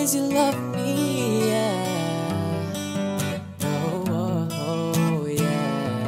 as you love me, yeah. Oh, yeah.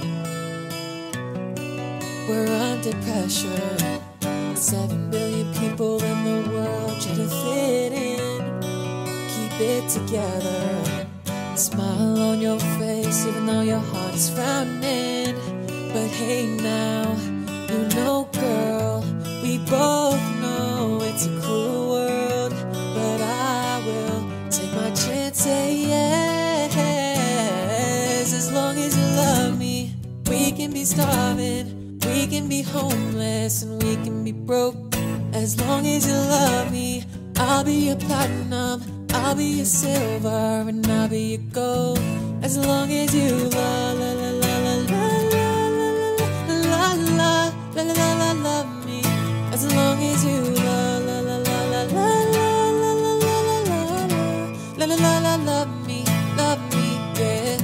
We're under pressure. 7 billion people in the world try to fit in. Keep it together. Smile on your face even though your heart is frowning. But hey now, you know girl, we both know it's a cruel world. But I will take my chance, say yes. As long as you love me, we can be starving, we can be homeless, and we can be broke. As long as you love me, I'll be your platinum, I'll be your silver, and I'll be your gold. As long as you love, la la la la la la la la la la love me. As long as you love, la la la la la la la la la la la la love me, yeah.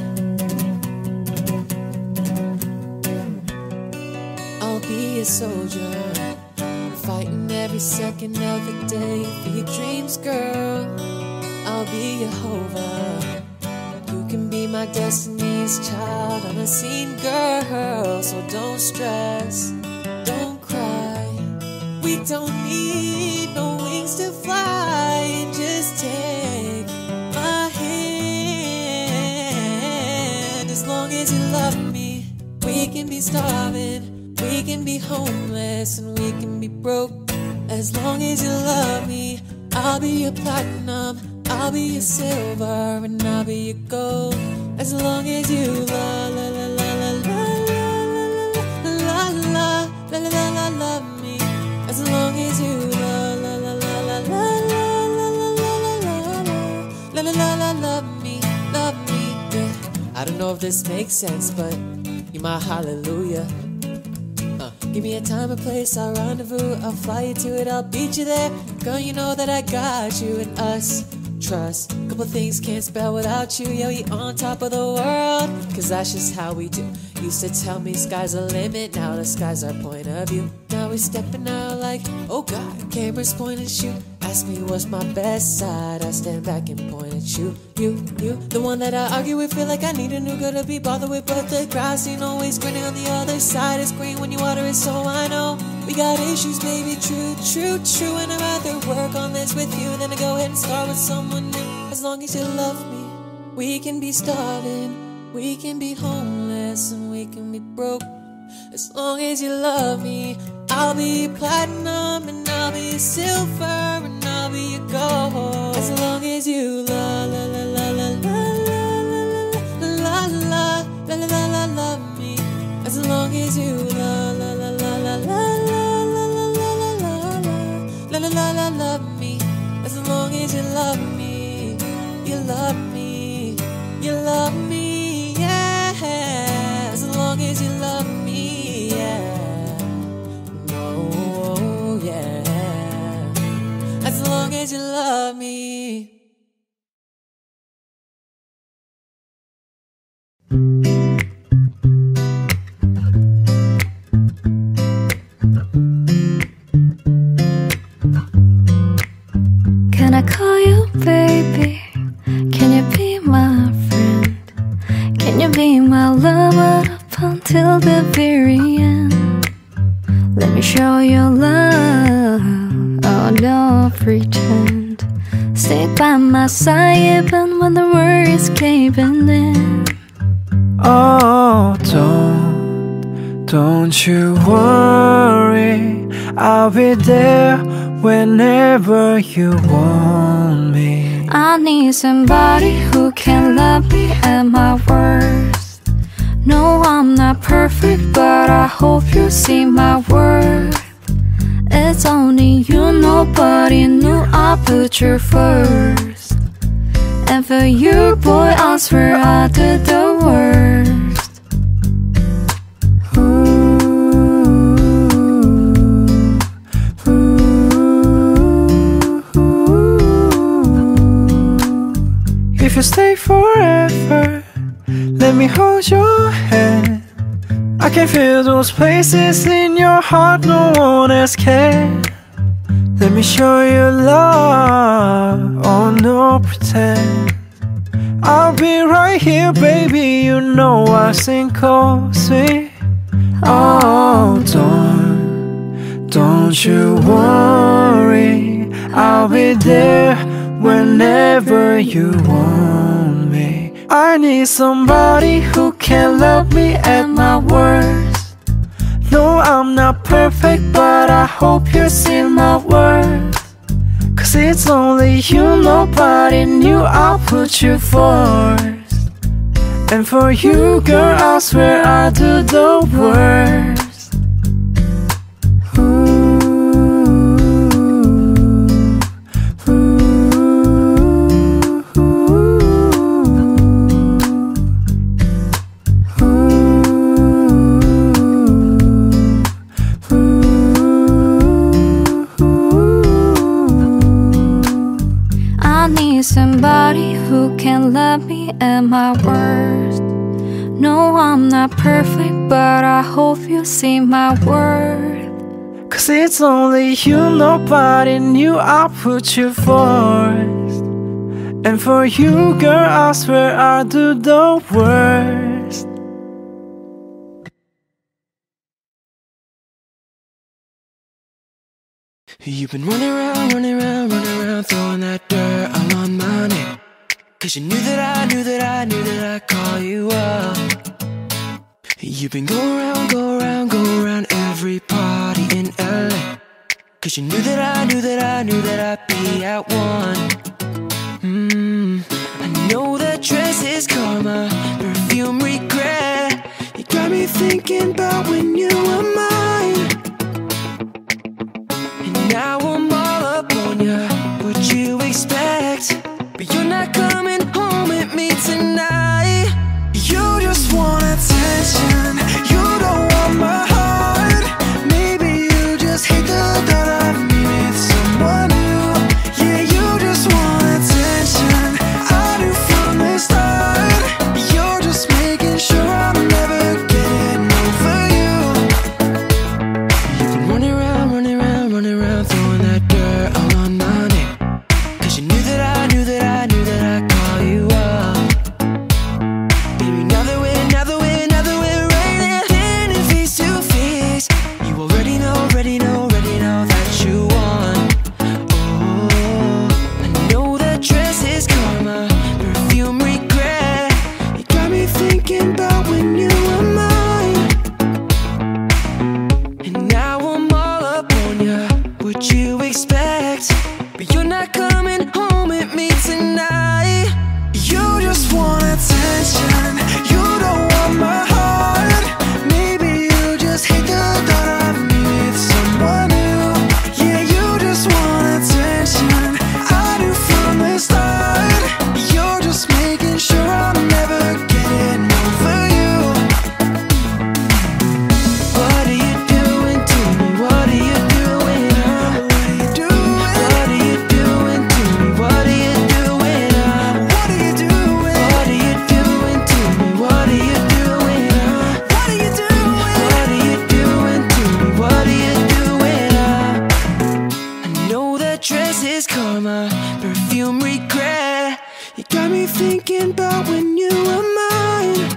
I'll be a soldier, fighting every second of the day for your dreams, girl. I'll be Jehovah. You can be my destiny's child, unseen girl. So don't stress, don't cry. We don't need no wings to fly. Just take my hand. As long as you love me, we can be starving, we can be homeless, and we can be broke. As long as you love me, I'll be your platinum, I'll be your silver, and I'll be your gold. As long as you la la la la la la la la la la la love me. As long as you la la la la la la la la la la la love me, yeah. I don't know if this makes sense, but you're my hallelujah. Give me a time and place, I'll rendezvous, I'll fly you to it, I'll beat you there. Girl, you know that I got you and us. Trust, couple things can't spell without you. Yo, you on top of the world, cause that's just how we do. Used to tell me sky's the limit, now the sky's our point of view. Now we're stepping out like, oh God, cameras point and shoot. Ask me what's my best side, I stand back and point at you. You, the one that I argue with, feel like I need a new girl to be bothered with. But the grass ain't always greener on the other side. It's green when you water it, so I know we got issues, baby, true. And I'd rather work on this with you than to go ahead and start with someone new. As long as you love me, we can be starving, we can be homeless, and we can be broke. As long as you love me, I'll be platinum, and I'll be silver, and I'll be your gold. As long as you la la la la la la la la la la la love me. As long as you la la la la la la la la la love me. As long as you love me, you love me, you love me, yeah. As long as you love me, yeah. Oh, yeah. As long as you love me. Can I call you baby? Can you be my friend? Can you be my lover up until the very end? Let me show you love, oh don't pretend. Stay by my side even when the world is caving in. Oh, don't you worry, I'll be there whenever you want me. I need somebody who can love me at my worst. No, I'm not perfect, but I hope you see my worth. It's only you, nobody knew I put you first. And for you, boy, I swear I did the worst. If you stay forever, let me hold your hand. I can feel those places in your heart no one else can. Let me show you love, oh no pretend. I'll be right here, baby, you know I'll sing sweet. Oh, don't you worry, I'll be there whenever you want me. I need somebody who can love me at my worst. No, I'm not perfect, but I hope you see my worth. Cause it's only you, nobody knew I'll put you first. And for you, girl, I swear I'll do the worst. Somebody who can love me at my worst. No, I'm not perfect, but I hope you see my worth. Cause it's only you, nobody knew I'll put you first. And for you, girl, I swear I'll do the worst. You've been running around, throwing that dirt all on my name. Cause you knew that I'd call you up. You've been go around every party in LA. Cause you knew that I'd be at one. I know that dress is karma, perfume regret. You got me thinking about when you were mine. Now I'm all up on ya, what you expect? But you're not coming home with me tonight. You just want attention, you don't want my heart. Maybe you just hate the thought of me with someone new. Yeah, you just want attention, I knew from the start. You're just making sure I'm never getting over you. You've been running around, throwing that dirt all on my name. Cause you knew that I'd call you up. Baby, now that we're right there, standing face to face, you already know that you won. Oh, I know that dress is karma, perfume regret. You got me thinking about when you were mine. And now I'm all up on ya, what you expect? But you're not coming home with me tonight. You just want attention, you don't want my heart. Maybe you just hate the thought of me with someone new. Yeah, you just want attention, I knew from the start. You're just making sure I'm never getting over you. What are you doing to me? What are you doing? What are you doing to me? What are you doing? What are you doing? What are you doing to me? What are you doing? What are you doing? What are you doing to me? What are you doing? I know that dress is karma, perfume regret. You got me thinking about when you were mine.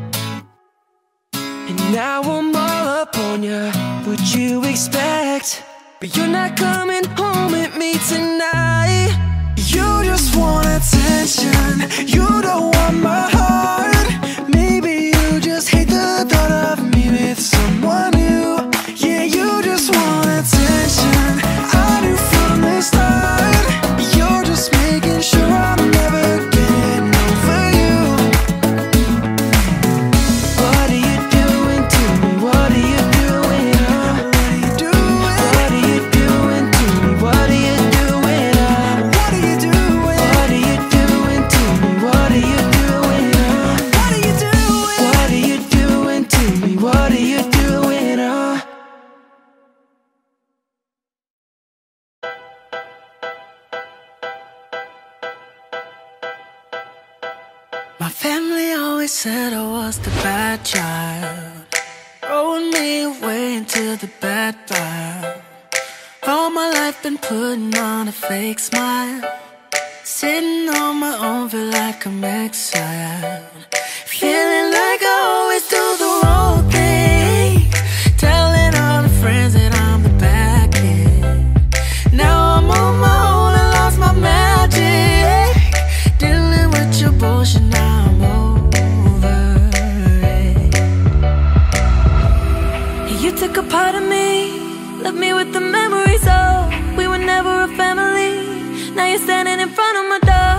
And now I'm all up on ya, what you expect? But you're not coming home with me tonight. You just want attention, you don't want my heart. Maybe you just hate the thought of me with someone new. Yeah, you just want attention, I knew from the start. You're just making sure I'm never getting over you. What are you doing to me? What are you doing? What are you doing to me? What are you doing? What are you doing? What are you doing to me? What are you doing? What are you doing? What are you doing to me? What are you doing? My family always said I was the bad child, throwing me away into the bad vibe. All my life been been putting on a fake smile, sitting on my own, feel like I'm exiled. Feeling like I always do the wrong thing, telling all the friends that I'm the bad kid. Now I'm on my own, I lost my magic, dealing with your bullshit, now I'm over it. You took a part of me, left me with the memories of we were never a family. Now you're standing in front of my door,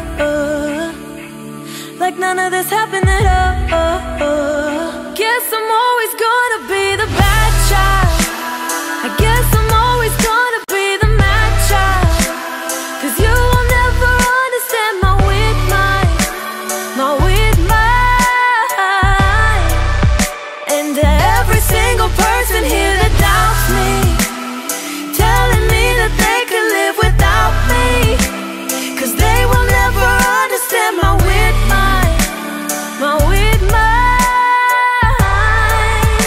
like none of this happened at all. Guess I'm always gonna be the bad child. I guess I'm always gonna be the mad child, 'cause you will never understand my weird mind, my weird mind. And every single person here that doubts me, telling me that they can live without me, 'cause they will never understand my weird mind, my weird mind.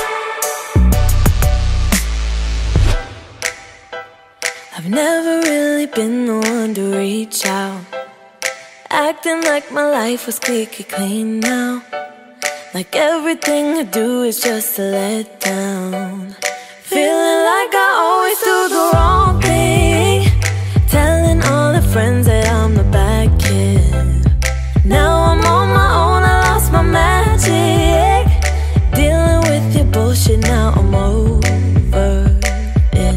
I've never really been the one to reach out, acting like my life was squeaky clean now, like everything I do is just a letdown. Feeling like I always do the wrong thing, telling all the friends that I'm the bad kid. Now I'm on my own, I lost my magic, dealing with your bullshit, now I'm over it.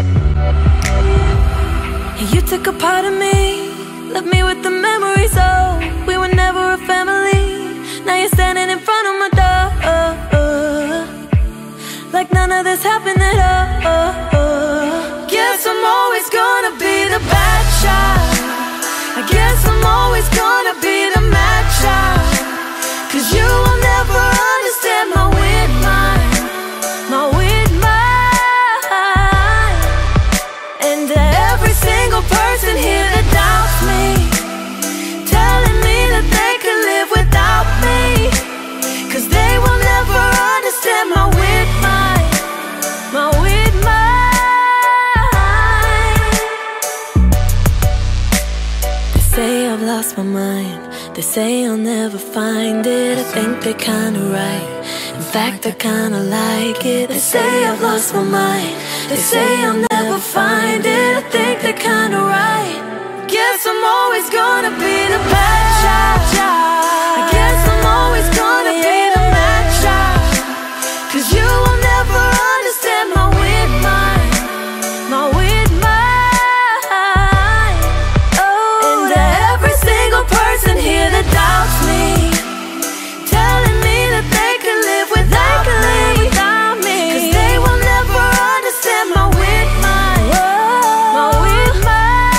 You took a part of me, left me with the memories of we were never a family. Now you're standing in front of my door, like none of this happened at all. Guess I'm always gonna be the bad child. I guess I'm always gonna be the mad child, 'cause you will never understand my weird mind, my weird mind. And every single person here that doubts me, telling me that they can live without me, 'cause they will never understand my weird mind, my weird mind. They say I've lost my mind, they say I'll never find it. I think they're kinda right, in fact I kinda like it. They say I've lost my mind, they say I'll never find it. I think they're kinda right. Guess I'm always gonna be the bad child. I guess I'm always gonna be the mad child, 'cause you will never understand my weird mind, my weird mind. Oh, and every single person here that doubts me, telling me that they can live without me, 'cause they will never understand my weird mind, my weird mind.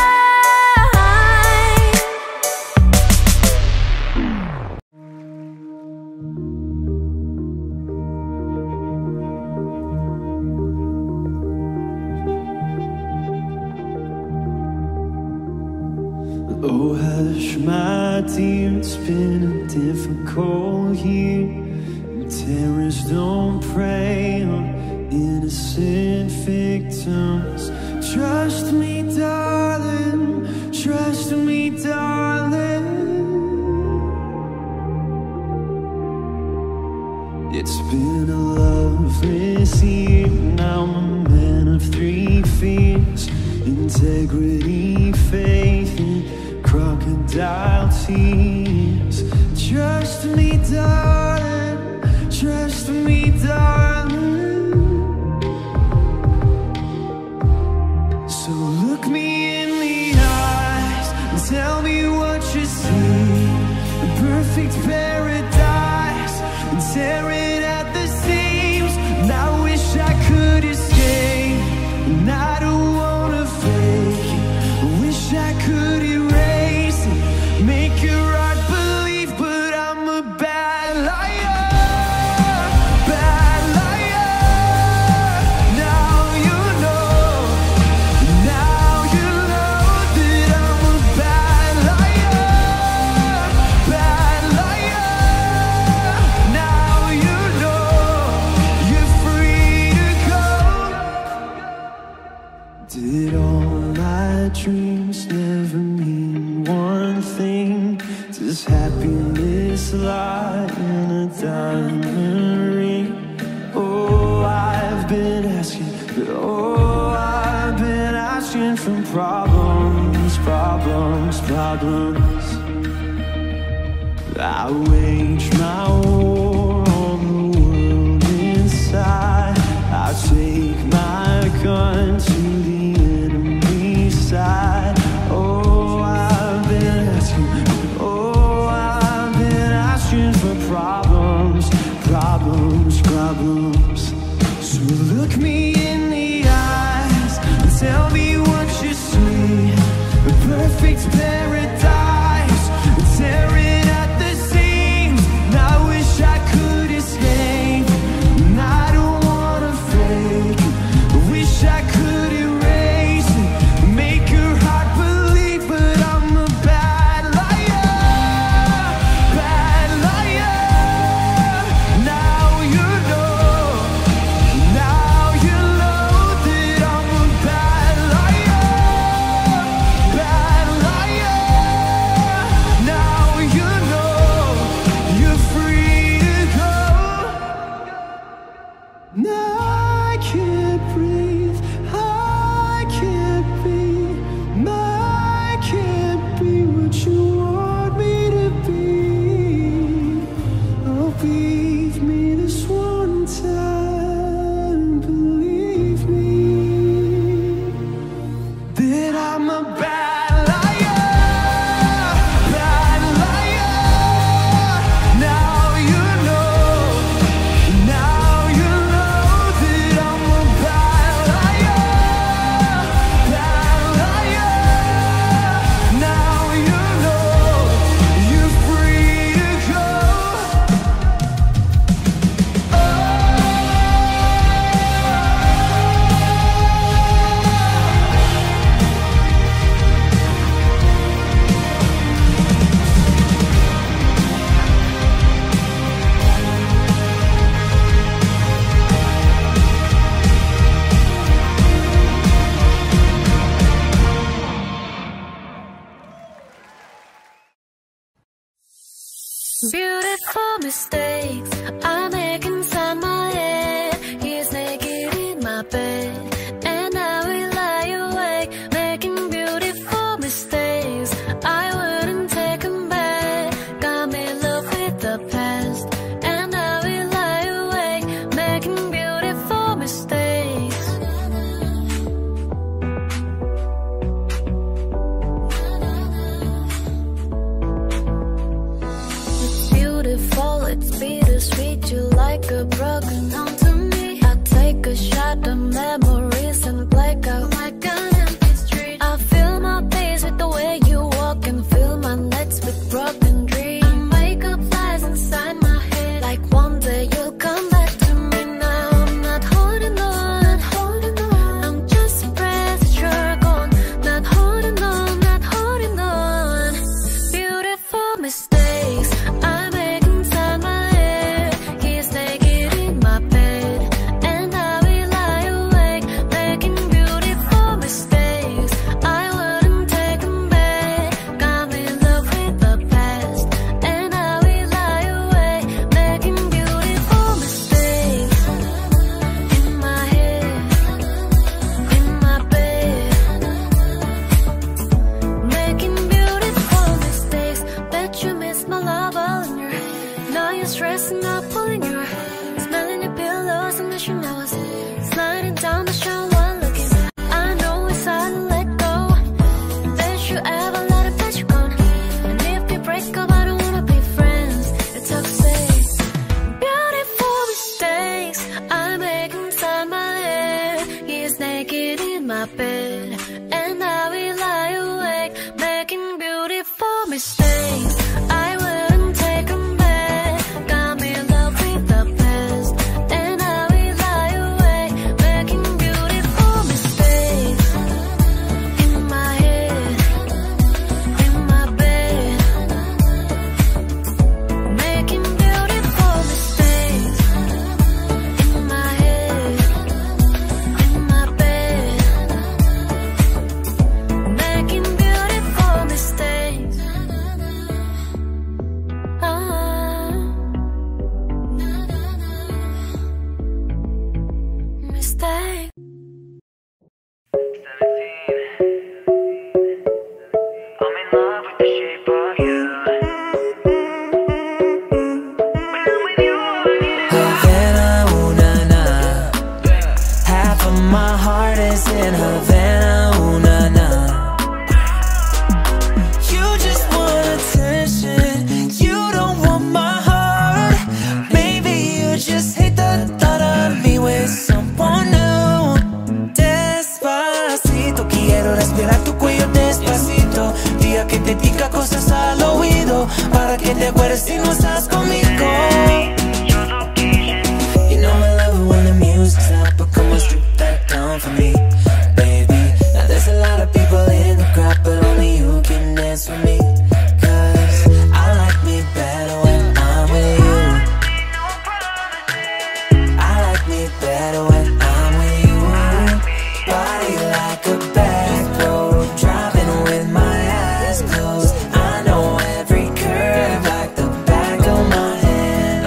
Oh, hush, my dear, it's been a difficult year. Terrorists don't prey on innocent victims. Trust me, darling, trust me, darling. It's been a loveless year. Now I'm a man of three fears: integrity, faith, and crocodile tears. Trust me, darling, trust me, darling. So look me in the eyes and tell me what you see. A perfect paradise, and tear it at the seams. And I wish I could escape, and I don't wanna fake it. I wish I could erase it, make your heart believe, but I'm a bad Oh, I've been asking for problems, problems, problems. I wage my war on the world inside. I take my gun to the enemy's side. Oh, I've been asking for problems, problems, problems. So look me in the eyes and tell me what you see. A perfect paradise, tearing at the seams. And I wish I could escape, and I don't wanna fake. I wish I could erase it, make your heart believe, but I'm a bad liar, bad liar. Now you know, now you know that I'm a bad liar, bad liar. Now you know you're free to go. Now I can't breathe, I can't be, I can't be what you want me to be. Oh, believe me this one time, believe me that I'm a bad liar, bad liar. Now you know, now you know that I'm a bad liar, bad liar. Now you know you're free to go. Beautiful mistakes I make inside my head. He's naked in my bed, and I will lie awake, making beautiful mistakes. I wouldn't take them back. Got me in love with the past, and I will lie awake, making beautiful mistakes. Beautiful, it's bittersweet. You like a broken home to me. I take a shot of memories and black out like an empty street. I fill my days with the way you walk and fill my nights with broken dreams. I make up lies inside my head, like one day you'll come back to me. Now I'm not holding on, holding on. I'm just a breath that you're gone. Not holding on, not holding on. Beautiful mistakes I make inside my head. He's naked in my bed, and I will lie awake, making beautiful mistakes. I wouldn't take them back. Got me in love with the past, and I will lie awake, making beautiful mistakes. In my head, in my bed, making beautiful mistakes. Bet you miss my love all in your head. Now you're stressing out, pulling your hair, smelling your pillows and wishing I was sliding down the shower looking. I know it's hard to let go. Bet you ever let it let you go. And if we break up, I don't wanna be friends. It's tough to say. Beautiful mistakes I make inside my head. He's naked in my bed, and I will lie awake, making beautiful mistakes. I wouldn't take them back. Got me in love with the past, and I will lie awake, making beautiful mistakes. In my head, in my bed, making beautiful mistakes. In my head, in my bed, my heart is in Havana, ooh, nah, nah. You just want attention, you don't want my heart. Maybe you just hate the thought of me with someone new. Despacito, quiero respirar tu cuello despacito. Diga que te diga cosas al oído, para que te acuerdes si no estás conmigo. You know I love it when the music's loud, but come on, strip that down for me, baby. Now there's a lot of people in the crowd, but only you can dance with me. Cause I like me better when I'm with you. I like me better when I'm with you. Body like a back road, driving with my eyes closed. I know every curve like the back of my hand.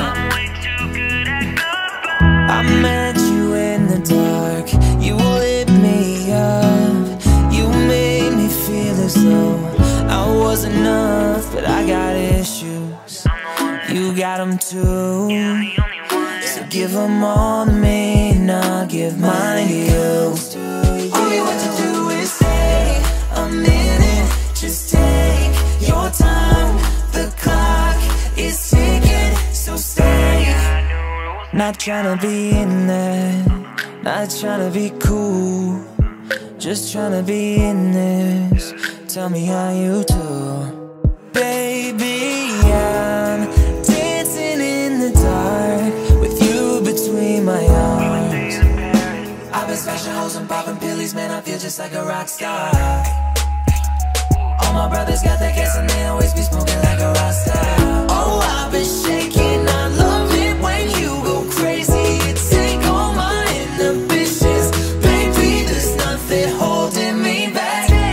I met you in the dark, you lit me up. You made me feel as though I was enough, but I got issues, you got them too. So give them all to me, and I'll give mine to you. All you have to do is stay a minute, just take your time. The clock is ticking, so stay. Not tryna be in there, not tryna be cool, just tryna be in this. Tell me how you do. Baby, I'm dancing in the dark with you between my arms. I've been smashing hoes and popping pillies, man, I feel just like a rock star. All my brothers got that gas and they always be smoking like a rock star. Oh, I've been shaking, I love it when you go crazy. You take all my inhibitions, baby, there's nothing holding me back.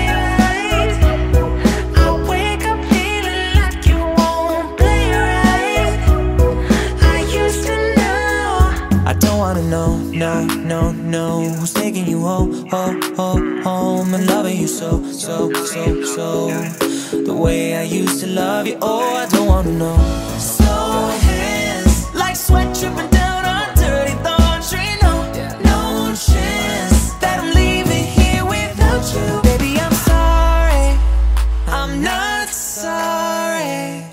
I wake up feeling like you won't play right. I used to know. I don't wanna know, no, no, no, who's taking you home, home, home, home, and loving you so, so, so, so, the way I used to love you. Oh, I don't wanna know. Slow hands, like sweat dripping down on dirty laundry. No, no chance that I'm leaving here without you. Baby, I'm sorry, I'm not sorry.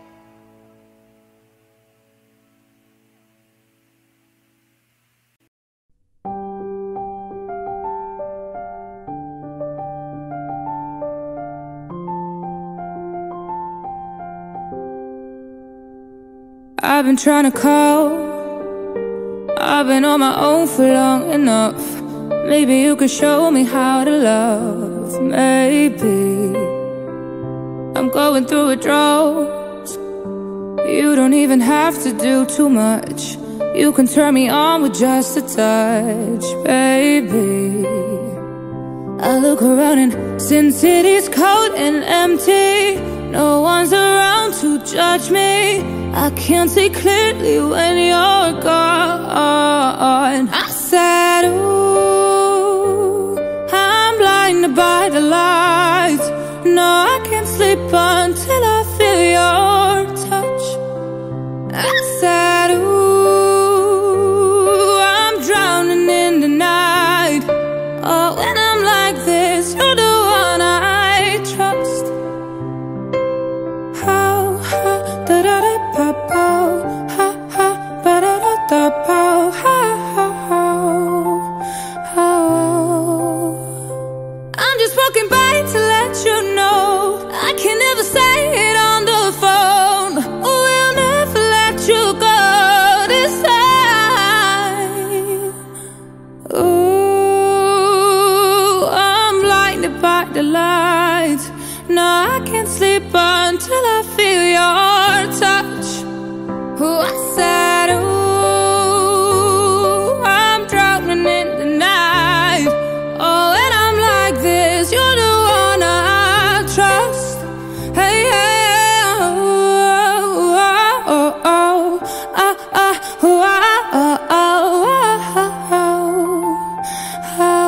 I've been trying to call, I've been on my own for long enough. Maybe you could show me how to love. Maybe I'm going through a drought. You don't even have to do too much, you can turn me on with just a touch, baby. I look around and Sin City's cold and empty. No one's around to judge me. I can't see clearly when you're gone. I said, ooh, I'm blinded by the lights. No, I can't sleep until I feel your touch. I said, ooh, I'm drowning in the night. Oh, when I'm like this, you're the one I trust. How, da da da pa pow, ha ha, ba da da da pow, ha ha how. I'm just walking by to let you know I can never say it on the phone. We'll never let you go this time. Ooh, I'm blinded by the lights. No, I can't sleep until I feel your touch. Ooh, I said, ooh, I'm drowning in the night. Oh, when I'm like this, you're the one I trust. Hey, hey, oh, oh, oh, oh, ah, ah, oh, ah, oh, oh, oh, oh.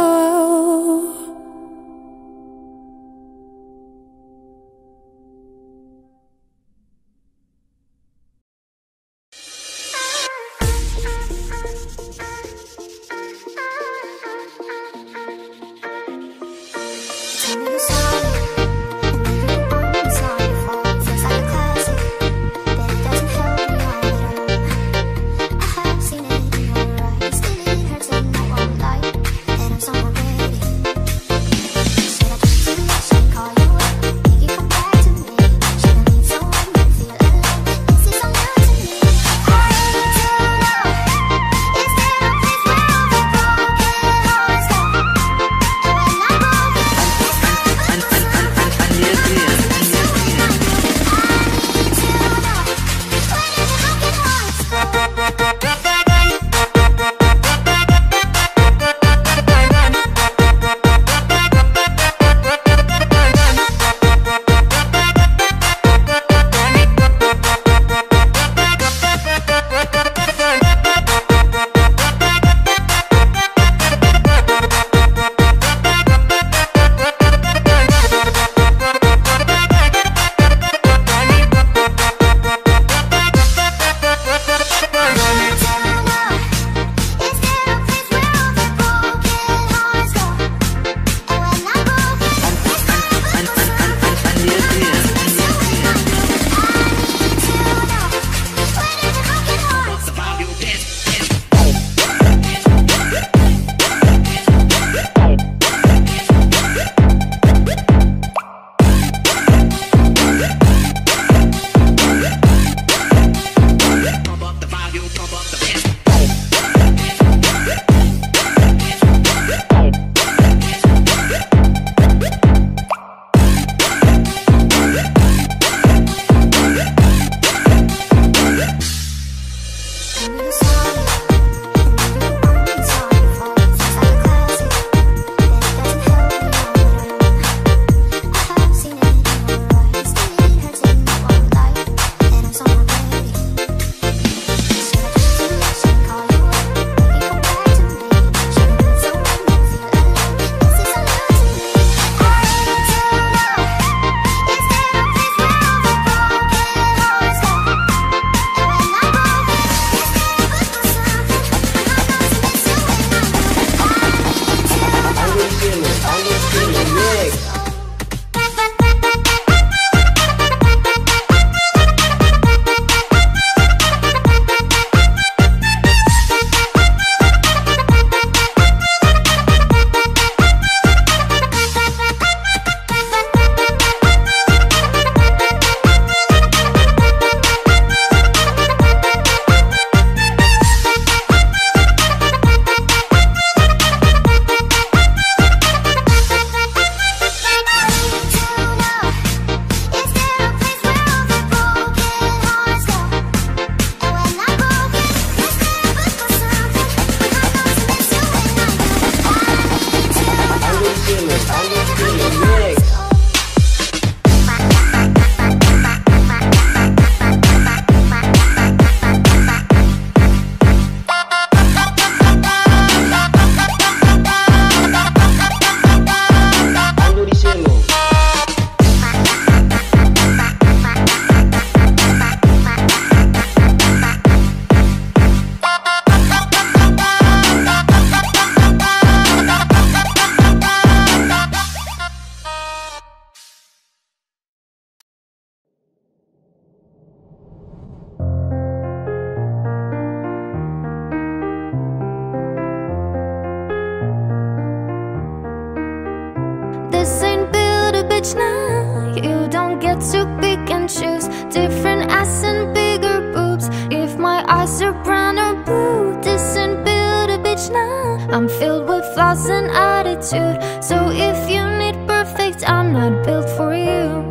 bitch now. You don't get to pick and choose. Different ass and bigger boobs. If my eyes are brown or blue, this ain't build a bitch now. I'm filled with flaws and attitude. So if you need perfect, I'm not built for you.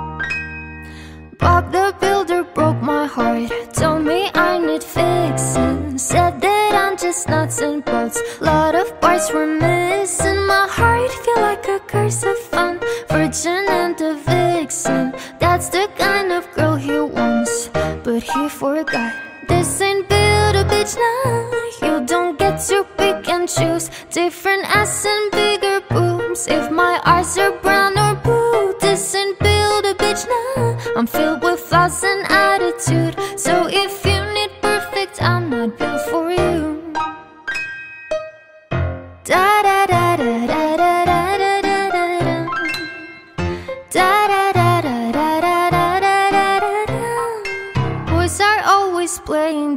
Bob the Builder broke my heart. Told me I need fixing. Said that I'm just nuts and bolts. Lot of parts were missing. My heart feel like a curse of fun. Virgin and a vixen. That's the kind of girl he wants, but he forgot. This ain't build a bitch now. You don't get to pick and choose. Different ass and bigger boobs. If my eyes are brown or blue, this ain't build a bitch now. I'm filled with flaws and attitude. So if you need perfect, I'm not built for you. Da da da da da da da da da da.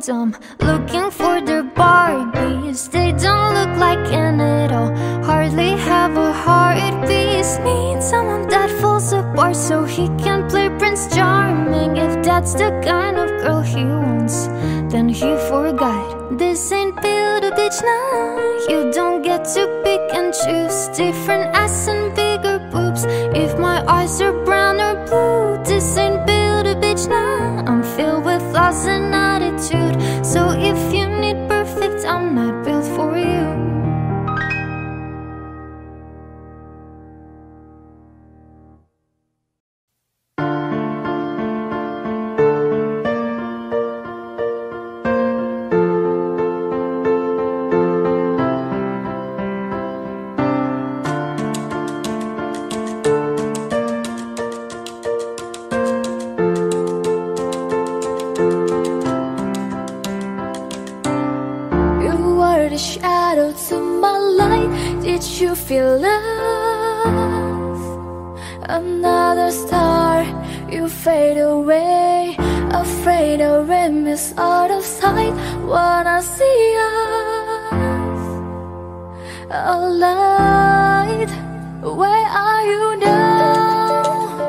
dumb, looking for their Barbies. They don't look like an at all, hardly have a heartbeat. Need someone that falls apart so he can play Prince Charming. If that's the kind of girl he wants, then he forgot. This ain't build a bitch now. You don't get to pick and choose, different ass and bigger boobs. If my eyes are brown or blue, this ain't build a bitch now. I'm filled with flaws and attitude, so if you need perfect, I'm not built for you. You feel love, another star, you fade away, afraid of miss out of sight. Wanna see us alight. Where are you now?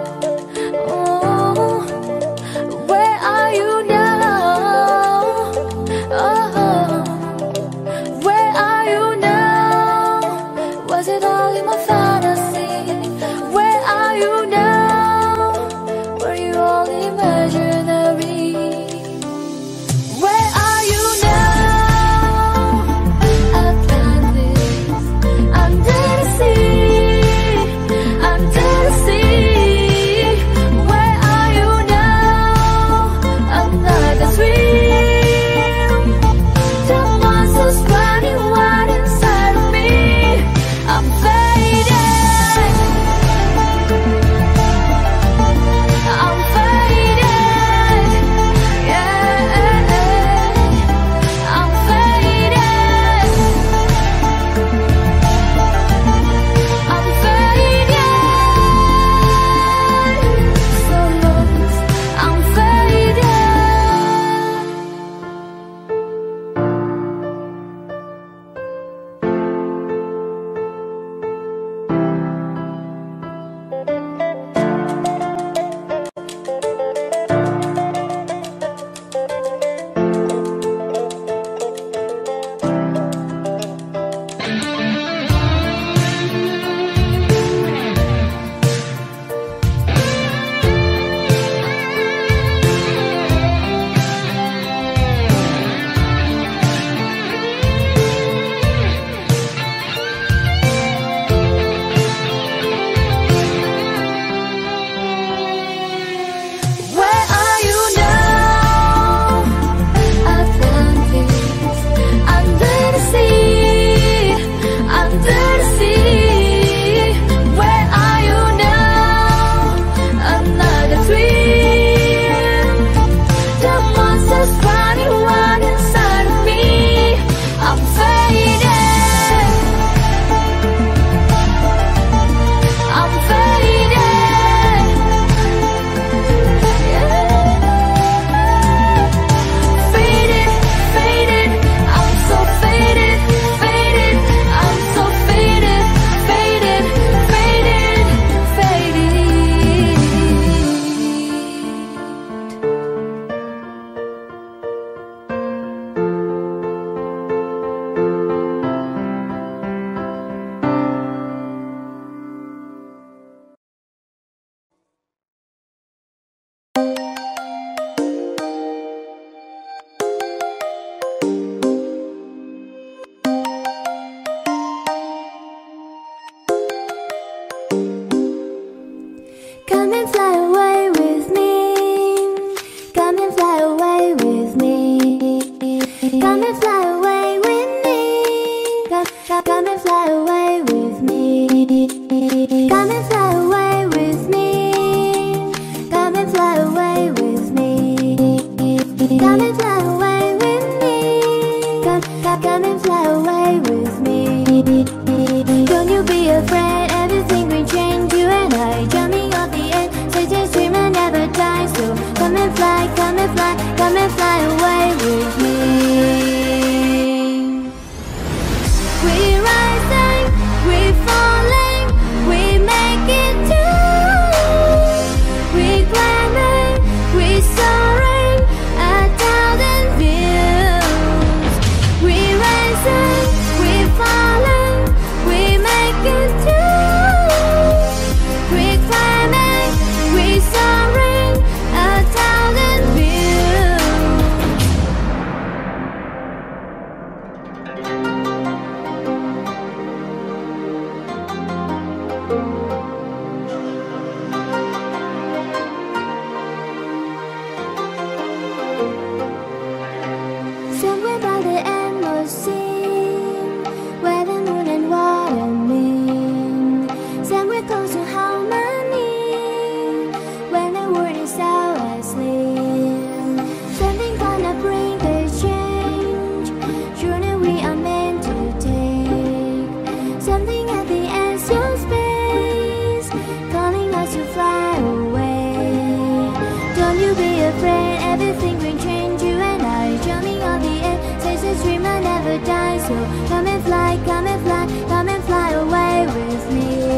Oh, where are you now? Oh, where are you now? Was it all in my fantasy? Where are you now? Were you all imaginary? Where are you now? Atlantis, under the sea, under the sea. Where are you now? Another dream. The monsters running wild inside of me. I'm faded. I'm faded. Yeah, I'm faded. I'm faded. So lost. I'm faded. Where are you now? Atlantis, under the sea, under the sea. Where are you now? Another dream. The monsters running wild inside of me. I'm faded. I'm faded. Faded, faded, I'm so faded, faded, I'm so faded, faded, faded, faded. Come and fly away with me. Come and fly away with me. Come and fly away with me. Come and fly away with me. Come and fly away with me. Come and fly away with me. Come and fly away with me. Come and fly away with me. Don't you be afraid, everything will change. You and I jumping off the edge, such a dream and never die. So come and fly, come and fly, come and fly away with me. Something at the edge of space, calling us to fly away. Don't you be afraid, everything will change. You and I jumping on the edge, says this dream will never die. So come and fly, come and fly, come and fly away with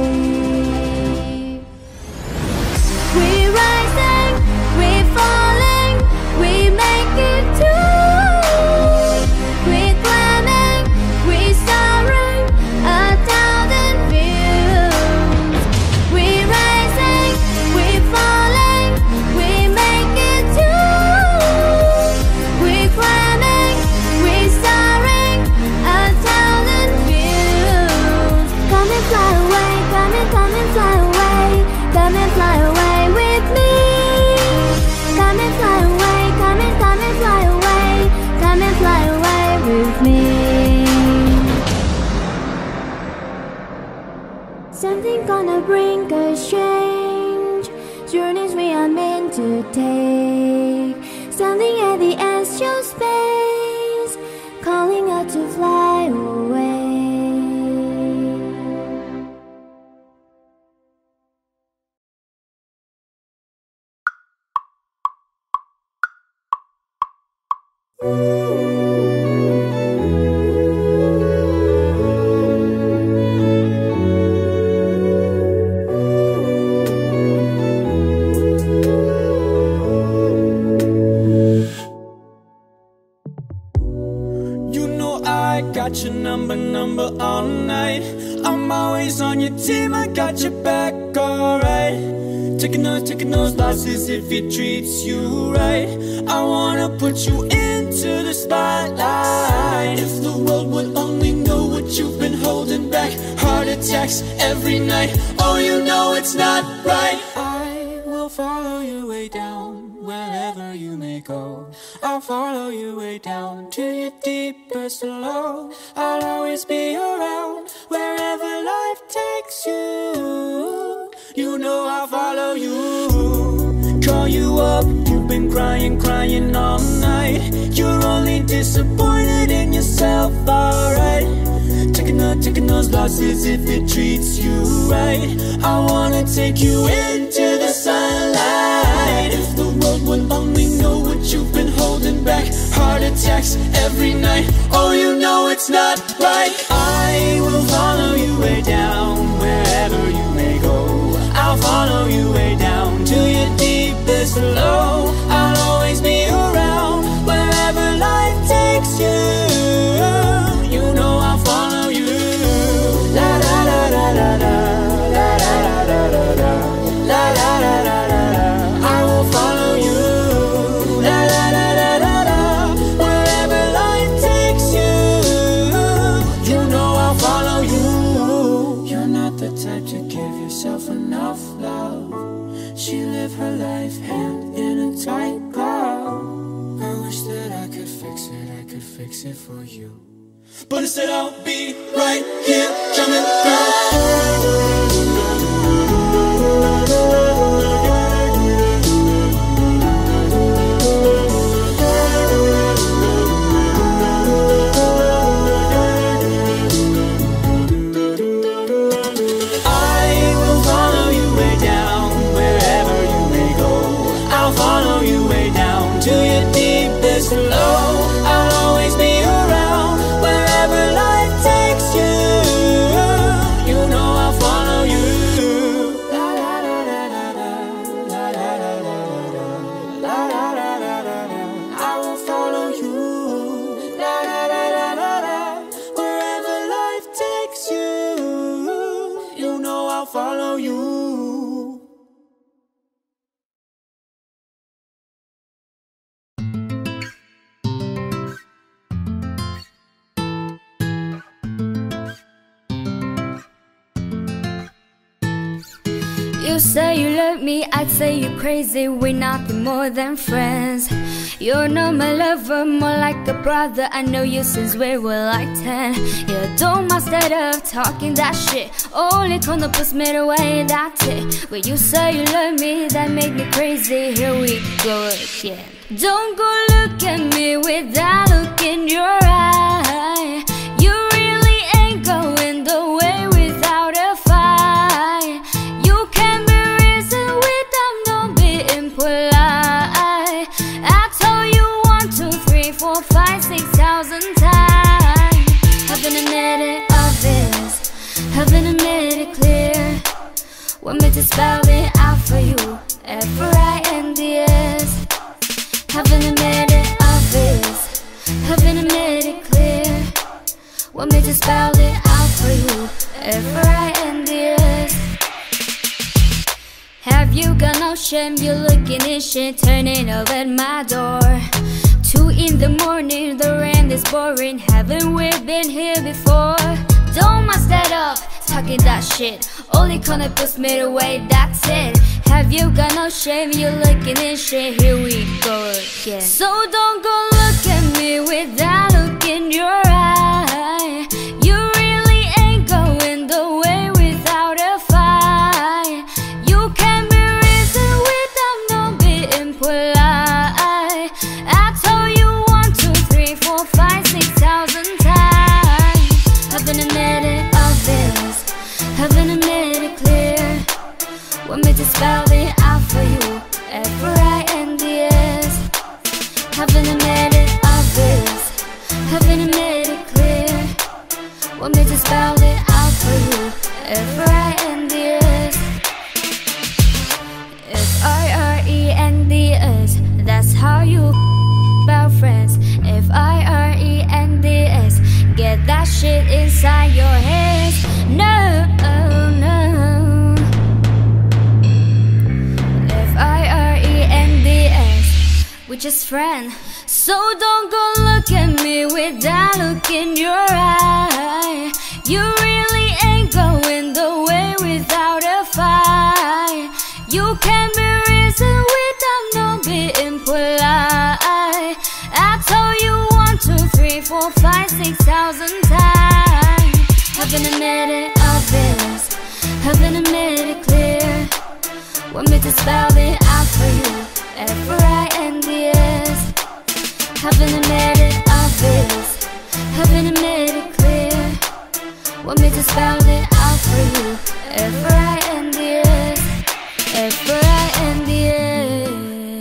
me. We're rising, we're falling, we make it too. We're climbing, we're soaring, 1,000 views. We're rising, we're falling, we make it too. We're climbing, we're soaring, 1,000 views. Come and fly away, come and fly away, come and fly away with me. Come and fly away, come and fly away, come and fly away with me. Something gonna bring us change, journeys we are meant to take. Something at the edge of space, calling out to fly away. You know I got your number all night. I'm always on your team, I got your back, alright. Taking those losses if it treats you right. I wanna put you into the spotlight. If the world would only know what you've been holding back. Heart attacks every night, oh you know it's not right. I will follow you way down, wherever you may go. I'll follow you way down to your deepest low. I'll always be around, wherever life takes you. You know I'll follow you. Call you up, you've been crying all night. You're only disappointed in yourself, alright. Taking those losses if it treats you right. I wanna take you into the sunlight. If the world would only know what you've been holding back. Heart attacks every night, oh you know it's not right. I will follow you way down, wherever you may go. I'll follow you way down to your deepest low. I'll always be around, wherever life takes you. You know I'll follow you. La la la la la la, la la la la la la, la la la la la la. I will follow you. La la la la la la, wherever life takes you. You know I'll follow you. You're not the type to give yourself enough love. She lived her life hand in a tight glove. I wish that I could fix it for you. But instead I'll be right here, coming I will follow you way down, wherever you may go. I'll follow you way down to your deepest low. I'll always be around, wherever life takes you. You know I'll follow you. La la la la la la, la la la la la, la la la la la la. I will follow you. La la la la la la, wherever life takes you. You know I'll follow you. You say you love me, I'd say you're crazy. We're nothing more than friends. You're not my lover, more like a brother. I know you since we were like 10. You don't instead of talking that shit. Only gonna push me away, that's it. When you say you love me, that make me crazy. Here we go again. Don't go look at me with that look in your eye. You really ain't going the way Want me to spell it out for you? F-R-I-N-D-S. Haven't made it obvious, haven't made it clear. Want me to spell it out for you? F-R-I-N-D-S. Have you got no shame? You looking in shit, turning up at my door. 2 in the morning, the rain is pouring. Haven't we been here before? Don't mess that up, talking that shit. Only gonna push me away, that's it. Have you got no shame? You looking in shit, here we go again. So don't go look at me with that look in your eye. You really ain't going the way without a fight. You can be reasoned without no being polite. I told you 1, 2, 3, 4, 5, 6,000 times. Haven't admitted it obvious, haven't admitted it clear. Want me to spell it out for you? F-R-I-N-D-S. Haven't admitted it obvious, haven't admitted it clear. Want me to spell it out for you? F-R-I-N-D-S. F-I-R-E-N-D-S. That's how you spell friends. F-I-R-E-N-D-S. Get that shit inside your head. No, no. F-I-R-E-N-D-S. We're just friends. So don't go look at me with that look in your eye. You really ain't going the way without a fight. You can be reasoned without no being polite. I told you 1, 2, 3, 4, 5, 6,000 times. Haven't admitted it obvious, haven't admitted it clear. Want me to spell it out for you? F-R-I-N-D-S. Haven't admitted it obvious, haven't admitted it clear. Want me to spell it out for you? F-R-I-N-D-S. F-R-I-N-D-S.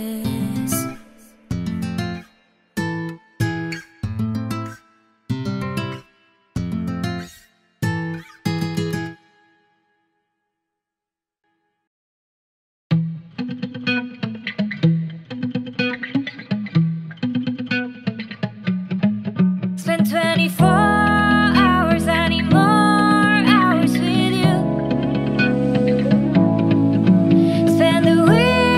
Spend 24 hours, I need more hours with you. Spend the week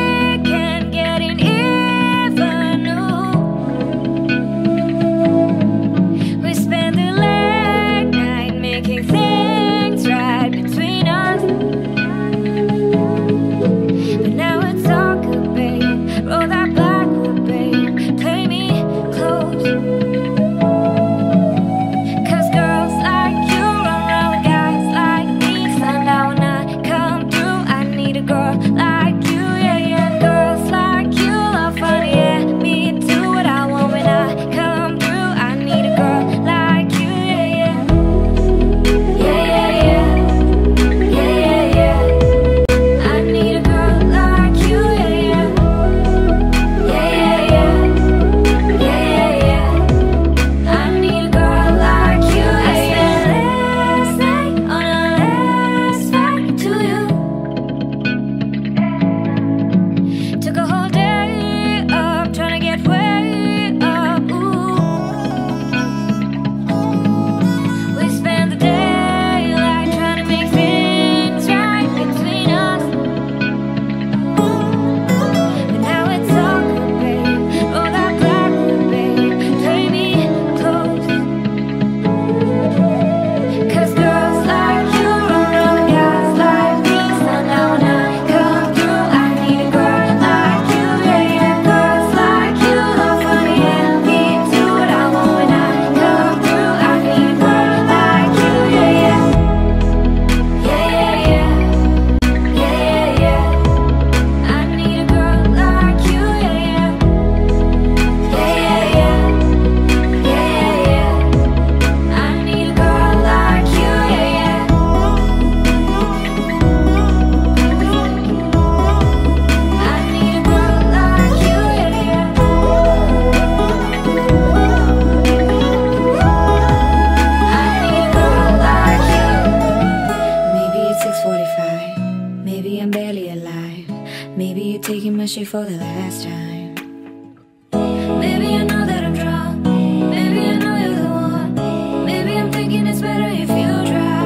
miss you for the last time. Maybe I know that I'm drunk, maybe I know you're the one. Maybe I'm thinking it's better if you try.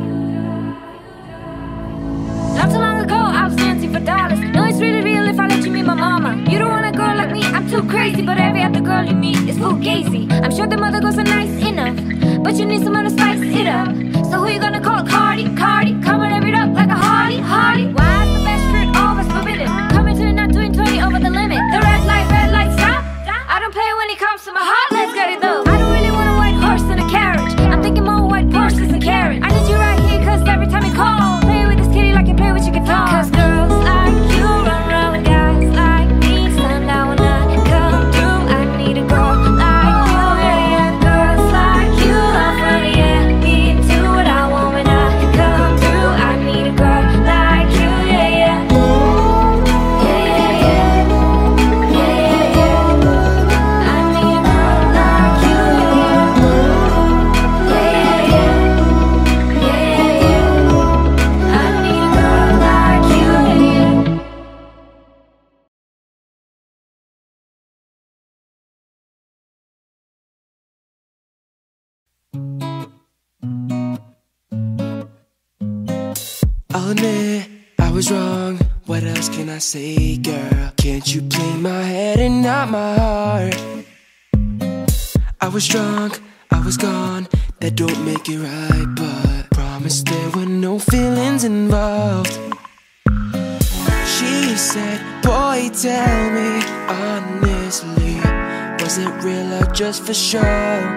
Not too long ago I was dancing for dollars. No, it's really real if I let you meet my mama. You don't want a girl like me, I'm too crazy. But every other girl you meet is fugazi. I'm sure the mother girls are nice enough, but you need someone to spice it up. So who you gonna call? Cardi, Cardi, come and rev it up like a Hardy, Hardy. Why is the best fruit always forbidden? Coming to not doing 20 over the limit. The red light, stop. I don't play when it comes to my heart, let's get it though. I don't really want a white horse and a carriage. I'm thinking more white horses and carrot. I need you right here, cause every time you call, play with this kitty like you play with your guitar. Cause girls like you run around with guys like me. Sundown when I come through, I need a girl like you, yeah, yeah. Girls like you, I'm running, yeah. Me do what I want when I come through. I need a girl like you, yeah, yeah. Yeah, yeah, yeah. Yeah, yeah, yeah. I need a girl like you, yeah, yeah. Yeah, yeah, yeah. Yeah, yeah, yeah. I need a girl like you, yeah. I'll admit I was wrong. What else can I say, girl? Can't you play my head and not my heart? I was drunk, I was gone. That don't make it right, but promise there were no feelings involved. She said, boy, tell me honestly, was it real or just for show?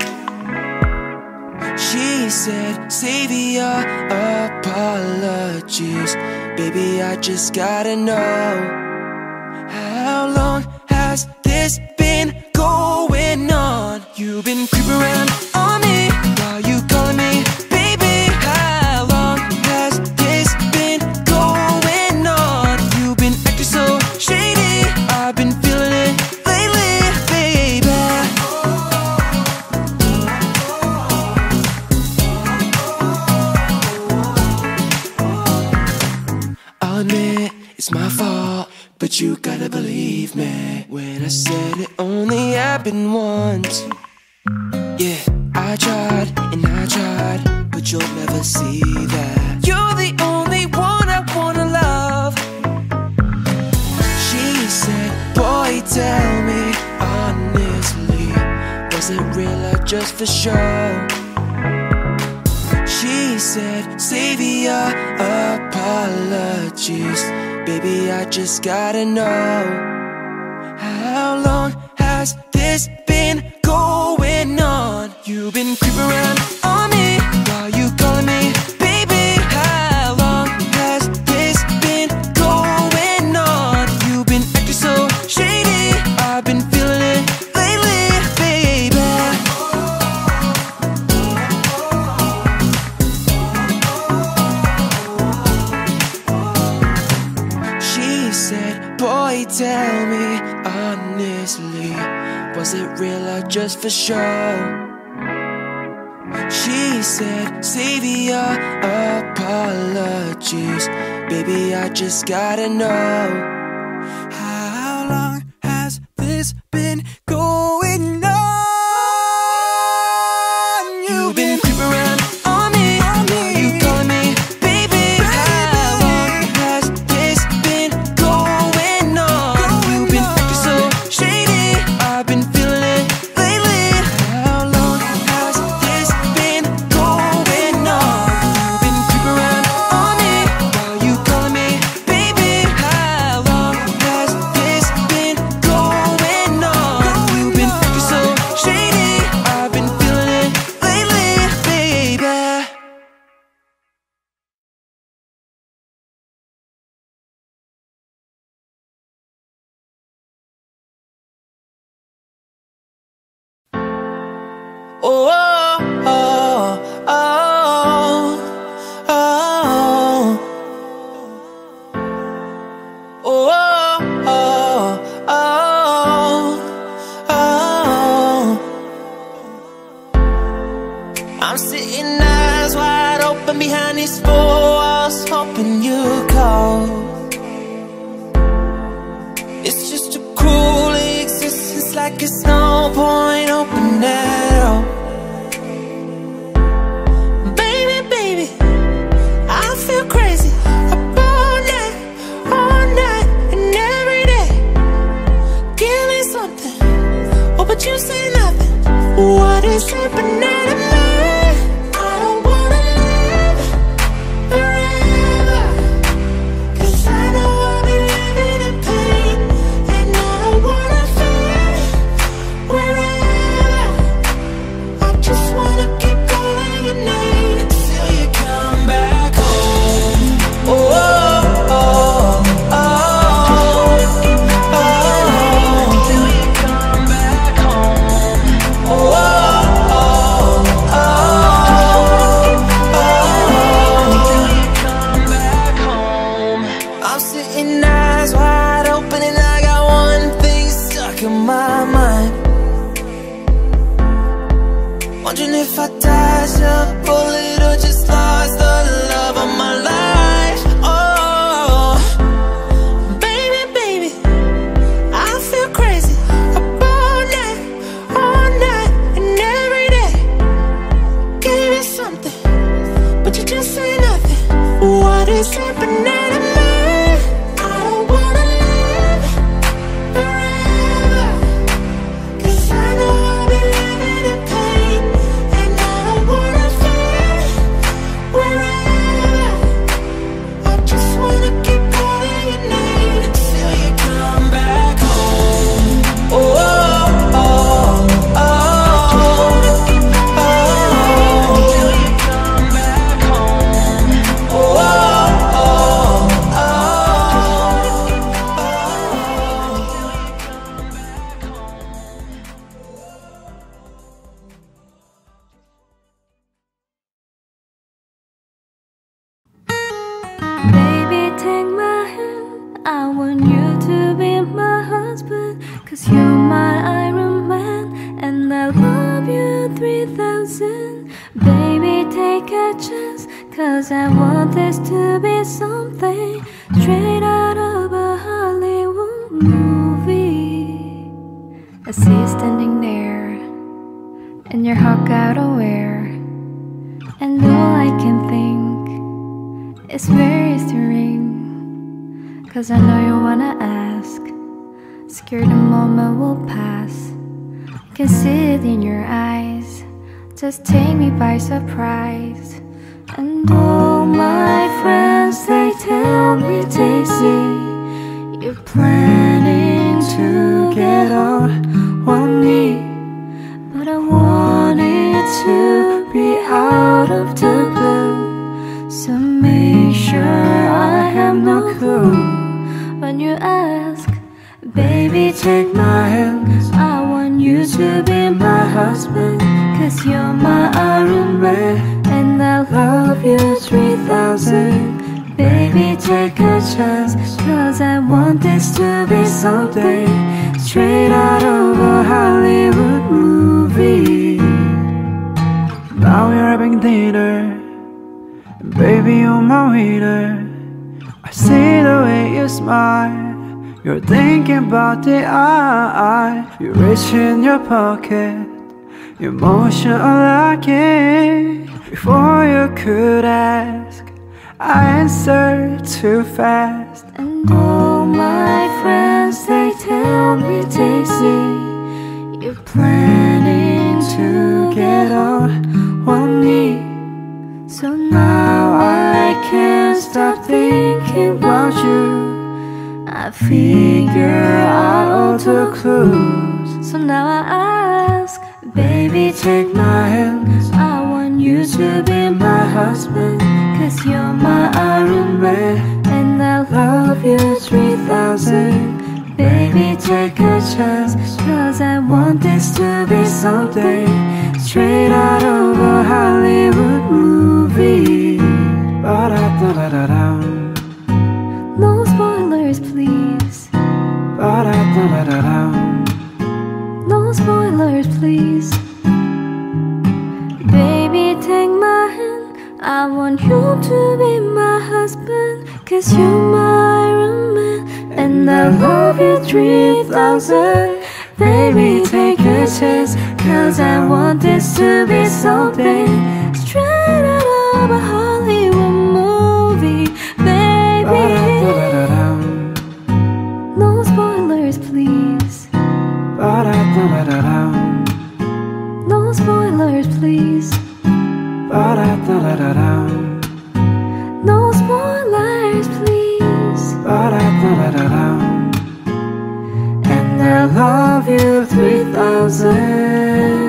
She said, save your apologies. Baby, I just gotta know, how long has this been going on? You've been creeping around on me while you calling me baby. How long has this been going on? You've been acting so shady, I've been feeling it lately, baby. I'll admit it's my fault, but you gotta believe me when I said it only happened once. Yeah, I tried and I tried, but you'll never see that. You're the only one I wanna love. She said, boy, tell me honestly, was it real or just for show? She said, save your apologies. Baby, I just gotta know, how long has this been going on? You've been creeping around on me while you calling me baby. How long has this been going on? You've been acting so shady, I've been feeling it lately, baby. She said, boy, tell me honestly, was it real or just for show? She said, save your apologies. Baby, I just gotta know, how long has this been going on? You've been creeping around on me while you calling me baby. How long has this been going on? You've been acting so shady, I've been feeling it lately. How long has this been going on? You've been creeping around on me while you calling me baby. How long has this been going on? You've been acting so shady, I've been feeling it lately, baby. Oh, oh, oh, oh, oh, oh, oh, oh. I'm sitting eyes wide open behind these four walls, hoping you call. say nothing. What is happening to me? I don't wanna live forever, 'cause I know I'll be living in pain, and I don't wanna feel wherever. I just wanna keep calling your name till you come back home. Oh, oh, oh, oh. Baby, take my hand. I want you to be my husband, 'cause you're my Iron Man, and I love you 3000. Baby, take a chance, 'cause I want this to be something straight out of a Hollywood movie. I see you standing there in your hug outerwear, and all I can think it's very stirring, 'cause I know you wanna ask. Scared the moment will pass. Can see it in your eyes. Just take me by surprise. And all my friends, they tell me, Daisy, you're planning to get on one knee. But I want it to be out of the blue, so make sure I have no clue when you ask. Baby, take my hand. I want you to be my husband, 'cause you're my Iron Man, and I love you 3000. Baby, take a chance, 'cause I want this to be something straight out of a Hollywood movie. Now we're having dinner, baby, you're my winner. I see the way you smile. You're thinking about the eye. You reach in your pocket, your motion unlocking. Before you could ask, I answered too fast. And all my friends, they tell me, Daisy, you're planning to get on one knee. So now I can't stop thinking about you. I figure out all the clues. So now I ask, baby, take my hand. I want you to be my husband, 'cause you're my Iron Man, and I love you 3000. Baby, take a chance, 'cause I want this to be something straight out of a Hollywood movie. Ba-da-da-da-da-dum. No spoilers, please. Ba-da-da-da-da-dum. No spoilers, please. Baby, take my hand. I want you to be my husband, 'cause you're my Iron Man, and I love you 3000. Baby, take a chance, 'cause I want this to be something straight out of a Hollywood movie. Baby, Ba-da-da-da-dum. no spoilers, please. Ba-da-da-da-dum. No spoilers, please. Ba-da-da-da-dum. No spoilers, please. Ba-da-da-da-dum. And I love you 3000.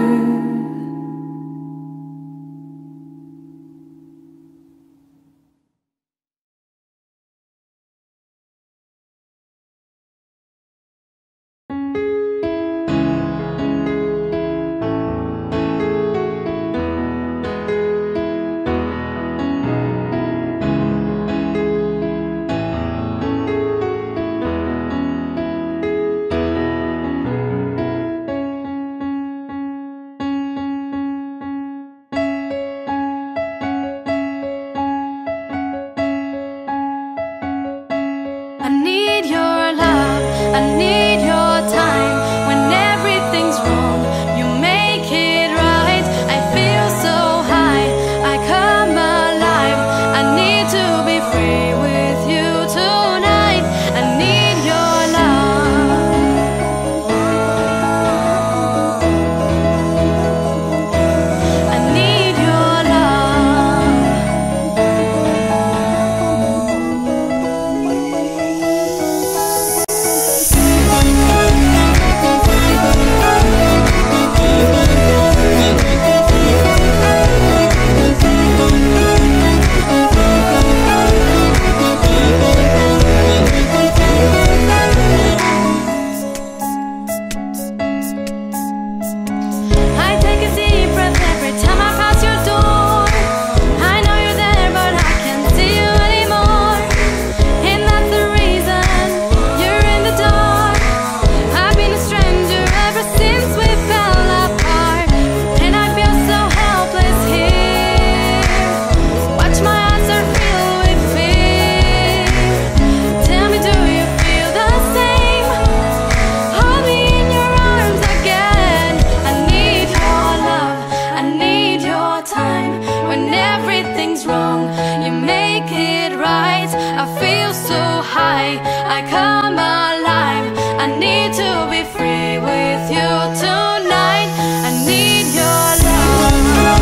I come alive. I need to be free with you tonight. I need your love.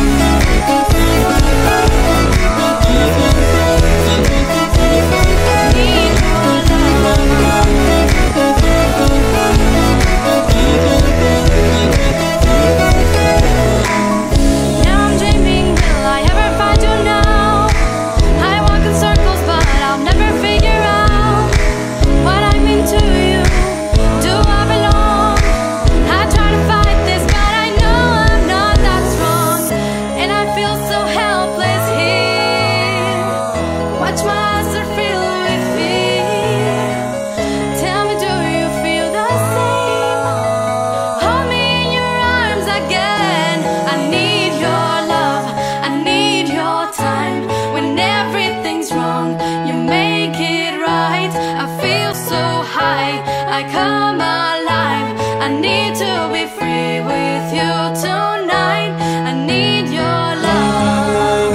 Now I'm dreaming, will I ever find you now? I walk in circles, but I'll never figure out what I mean to you. Do I belong? I try to fight this, but I know I'm not that strong, and I feel so helpless here. Watch my eyes are filled with fear. Tell me, do you feel the same? Hold me in your arms again. I need your love, I need your time. When everything's wrong, you make it right. I feel so high, I come alive. I need to be free with you tonight. I need your love.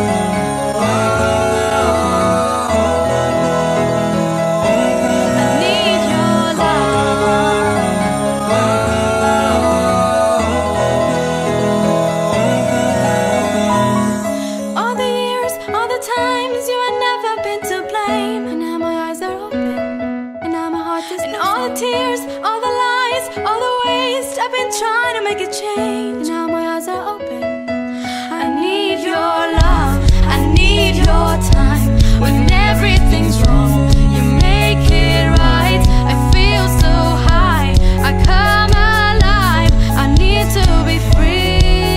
I need your love. All the years, all the times you had never been to blame, and now my eyes are open, and now my heart is. And all the tears, all the lies, all the waste, I've been trying to make a change, and now my eyes are open. I need your love, I need your time. When everything's wrong, you make it right. I feel so high, I come alive. I need to be free.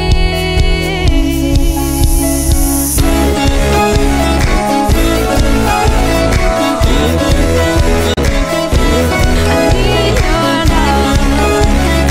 I need your love.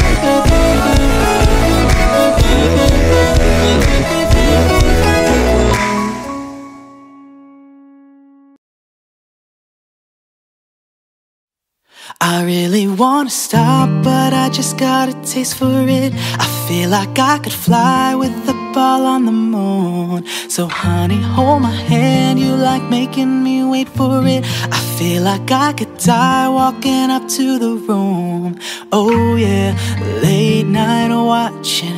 I really wanna stop, but I just got a taste for it. I feel like I could fly with the ball on the moon. So honey, hold my hand, you like making me wait for it. I feel like I could die walking up to the room. Oh yeah, late night watching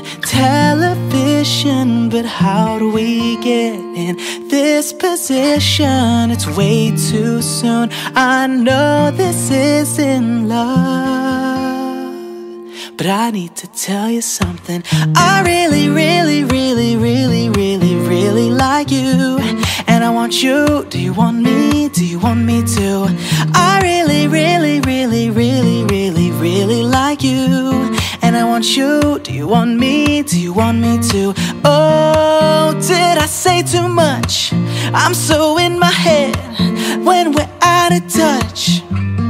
television. But how do we get in this position? It's way too soon. I know this isn't love, but I need to tell you something. I really, really, really, really, really, really like you, and I want you. Do you want me? Do you want me to? I really, really, really, really, really, really like you, and I want you. Do you want me? Do you want me to? Oh, did I say too much? I'm so in my head when we're out of touch.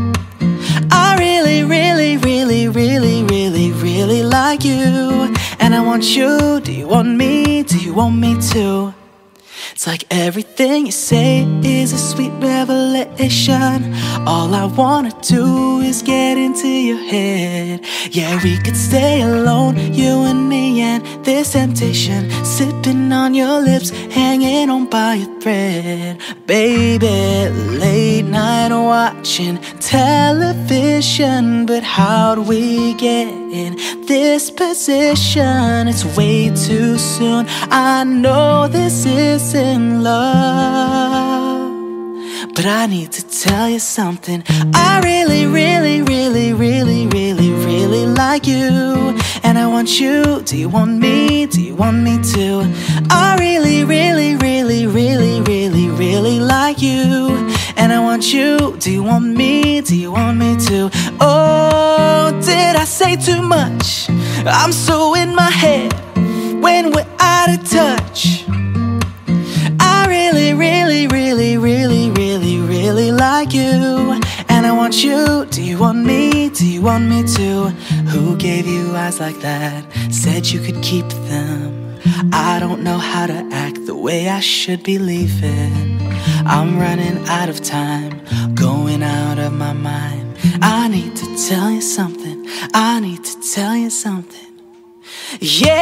I really, really, really, really, really, really like you, and I want you. Do you want me? Do you want me to? It's like everything you say is a sweet revelation. All I wanna do is get into your head. Yeah, we could stay alone, you and me and this temptation, sipping on your lips, hanging on by a thread. Baby, late night watching television. But how do we get in this position? It's way too soon. I know this isn't love, but I need to tell you something. I really, really, really, really, really, really like you, and I want you. Do you want me? Do you want me to? I really, really, really, really, really, really like you, and I want you. Do you want me? Do you want me to? Oh, did I say too much? I'm so in my head when we're out of touch. I really, really, really, really, really, really like you, and I want you. Do you want me? Do you want me to? Who gave you eyes like that? Said you could keep them. I don't know how to act the way I should be leaving. I'm running out of time, going out of my mind. I need to tell you something. I need to tell you something.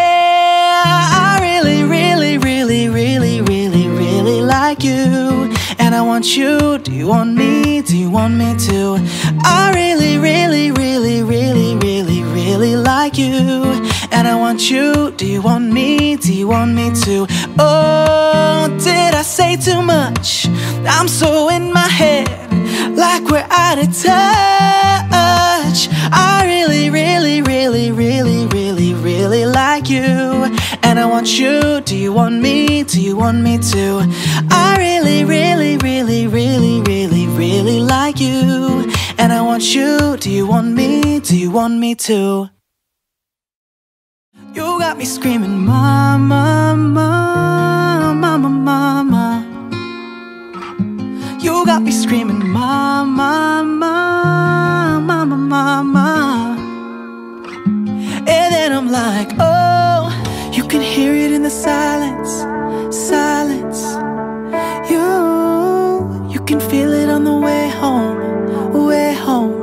Yeah, I really, really, really, really, really, really like you, and I want you. Do you want me? Do you want me to? I really, really, really, really, really, really like you, and I want you. Do you want me? Do you want me to? Oh, did I say too much? I'm so in my head, like we're out of touch. I really, really, really, really, really, really like you, and I want you. Do you want me? Do you want me to? I really, really, really, really, really, really like you, and I want you. Do you want me? Do you want me to? You got me screaming, mama, mama, mama, mama. You got me screaming, mama, mama, mama, mama. And then I'm like, oh, you can hear it in the silence, silence. You can feel it on the way home, way home.